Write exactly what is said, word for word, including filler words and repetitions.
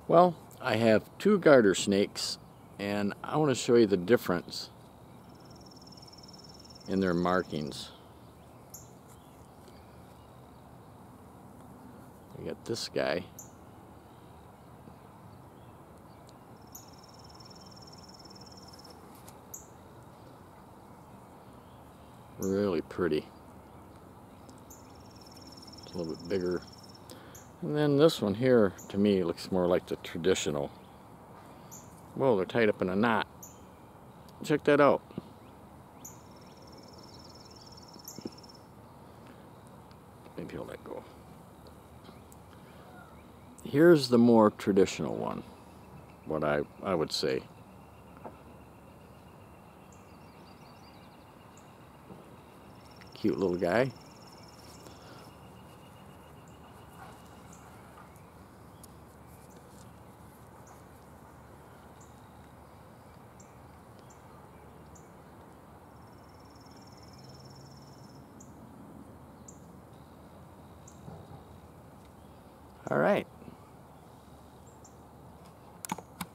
Well, I have two garter snakes, and I want to show you the difference in their markings. We got this guy. Really pretty. It's a little bit bigger. And then this one here, to me, looks more like the traditional. Whoa, they're tied up in a knot. Check that out. Maybe he'll let go. Here's the more traditional one, what I, I would say. Cute little guy. All right.